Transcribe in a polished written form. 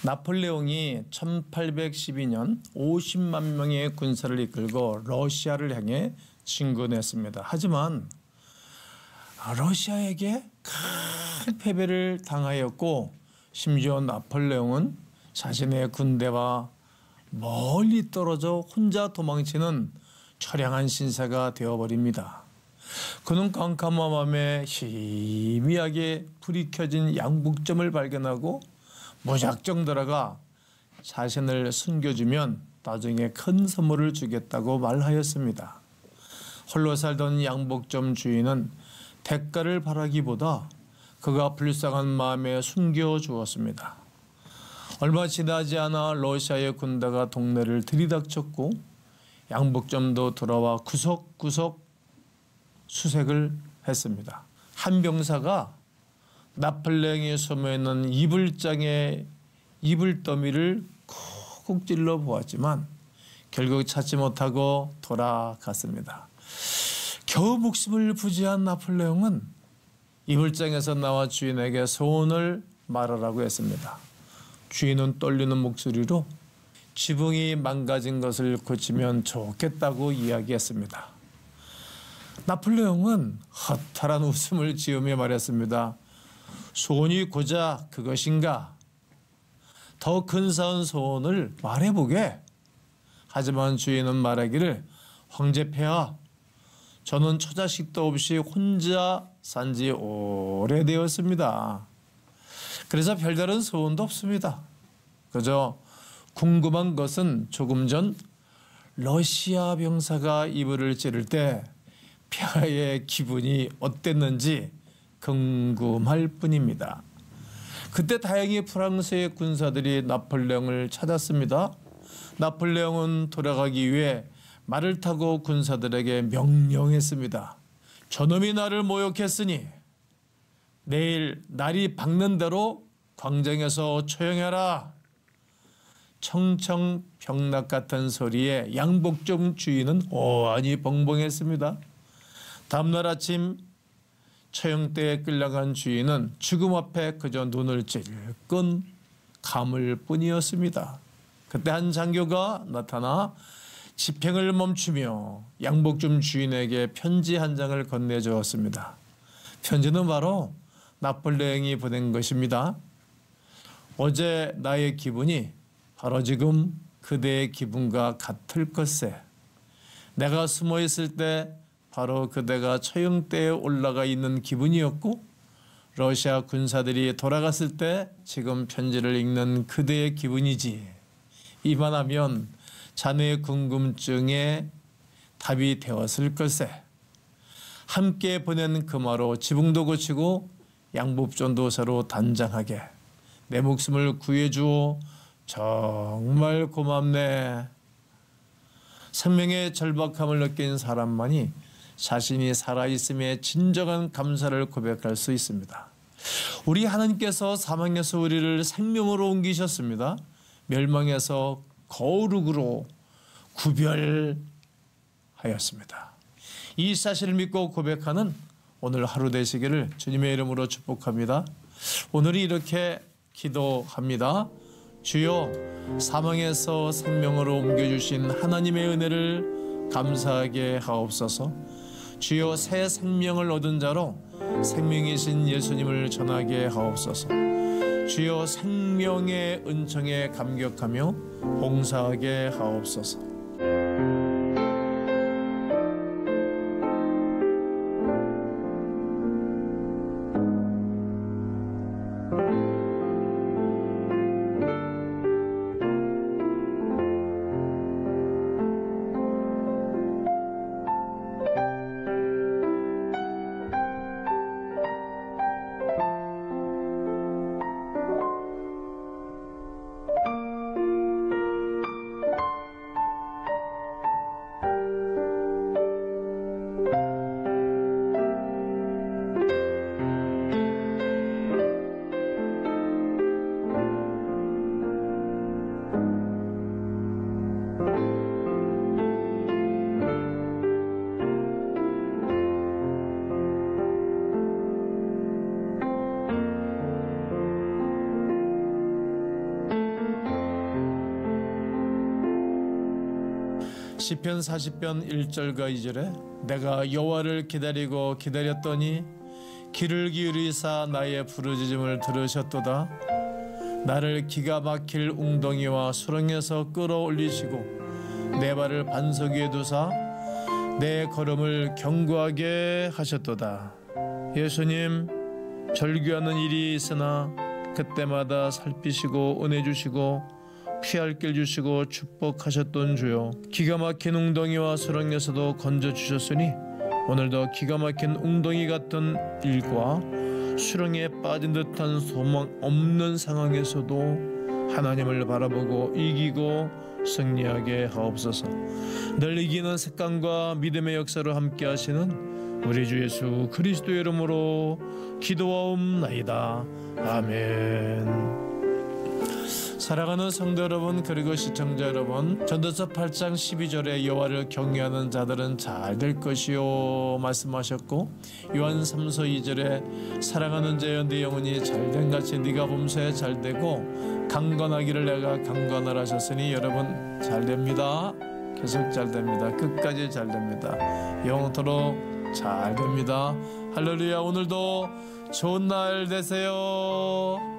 나폴레옹이 1812년 50만 명의 군사를 이끌고 러시아를 향해 진군했습니다. 하지만 러시아에게 큰 패배를 당하였고, 심지어 나폴레옹은 자신의 군대와 멀리 떨어져 혼자 도망치는 처량한 신세가 되어버립니다. 그는 깜깜한 밤에 희미하게 불이 켜진 양복점을 발견하고 무작정 들어가 자신을 숨겨주면 나중에 큰 선물을 주겠다고 말하였습니다. 홀로 살던 양복점 주인은 대가를 바라기보다 그가 불쌍한 마음에 숨겨주었습니다. 얼마 지나지 않아 러시아의 군대가 동네를 들이닥쳤고 양복점도 돌아와 구석구석 수색을 했습니다. 한 병사가 나폴레옹이 숨어있는 이불장의 이불더미를 콕콕 찔러 보았지만 결국 찾지 못하고 돌아갔습니다. 겨우 목숨을 부지한 나폴레옹은 이불장에서 나와 주인에게 소원을 말하라고 했습니다. 주인은 떨리는 목소리로 지붕이 망가진 것을 고치면 좋겠다고 이야기했습니다. 나폴레옹은 허탈한 웃음을 지으며 말했습니다. 소원이 고작 그것인가? 더 근사한 소원을 말해보게. 하지만 주인은 말하기를, 황제폐하, 저는 처자식도 없이 혼자 산 지 오래되었습니다. 그래서 별다른 소원도 없습니다. 그저 궁금한 것은 조금 전 러시아 병사가 이불을 찌를 때 폐하의 기분이 어땠는지 궁금할 뿐입니다. 그때 다행히 프랑스의 군사들이 나폴레옹을 찾았습니다. 나폴레옹은 돌아가기 위해 말을 타고 군사들에게 명령했습니다. 저놈이 나를 모욕했으니 내일 날이 밝는 대로 광장에서 처형해라. 청청병락 같은 소리에 양복점 주인은 오한이 벙벙했습니다. 다음날 아침 처형대에 끌려간 주인은 죽음 앞에 그저 눈을 찔끔 감을 뿐이었습니다. 그때 한 장교가 나타나 집행을 멈추며 양복점 주인에게 편지 한 장을 건네주었습니다. 편지는 바로 나폴레옹이 보낸 것입니다. 어제 나의 기분이 바로 지금 그대의 기분과 같을 것세. 내가 숨어 있을 때 바로 그대가 처형대에 올라가 있는 기분이었고, 러시아 군사들이 돌아갔을 때 지금 편지를 읽는 그대의 기분이지. 이만하면 자네의 궁금증에 답이 되었을 걸세. 함께 보낸 금화로 지붕도 고치고 양복점도 새로 단장하게. 내 목숨을 구해주오. 정말 고맙네. 생명의 절박함을 느낀 사람만이 자신이 살아있음에 진정한 감사를 고백할 수 있습니다. 우리 하나님께서 사망에서 우리를 생명으로 옮기셨습니다. 멸망에서 거룩으로 구별하였습니다. 이 사실을 믿고 고백하는 오늘 하루 되시기를 주님의 이름으로 축복합니다. 오늘이 이렇게 기도합니다. 주여, 사망에서 생명으로 옮겨주신 하나님의 은혜를 감사하게 하옵소서. 주여, 새 생명을 얻은 자로 생명이신 예수님을 전하게 하옵소서. 주여, 생명의 은총에 감격하며 봉사하게 하옵소서. 시편 40편 1절과 2절에 내가 여호와를 기다리고 기다렸더니 귀를 기울이사 나의 부르짖음을 들으셨도다. 나를 기가 막힐 웅덩이와 수렁에서 끌어올리시고 내 발을 반석 위에 두사 내 걸음을 견고하게 하셨도다. 예수님, 절규하는 일이 있으나 그때마다 살피시고 은혜 주시고 피할 길 주시고 축복하셨던 주여, 기가 막힌 웅덩이와 수렁에서도 건져주셨으니 오늘도 기가 막힌 웅덩이 같은 일과 수렁에 빠진 듯한 소망 없는 상황에서도 하나님을 바라보고 이기고 승리하게 하옵소서. 늘 이기는 색감과 믿음의 역사로 함께 하시는 우리 주 예수 그리스도의 이름으로 기도하옵나이다. 아멘. 사랑하는 성도 여러분, 그리고 시청자 여러분, 전도서 8장 12절에 여호와를 경외하는 자들은 잘 될 것이요 말씀하셨고, 요한 3서 2절에 사랑하는 자여 네 영혼이 잘된 같이 네가 범사에 잘되고 강건하기를 내가 강건하라 하셨으니 여러분 잘됩니다. 계속 잘됩니다. 끝까지 잘됩니다. 영원토록 잘됩니다. 할렐루야. 오늘도 좋은 날 되세요.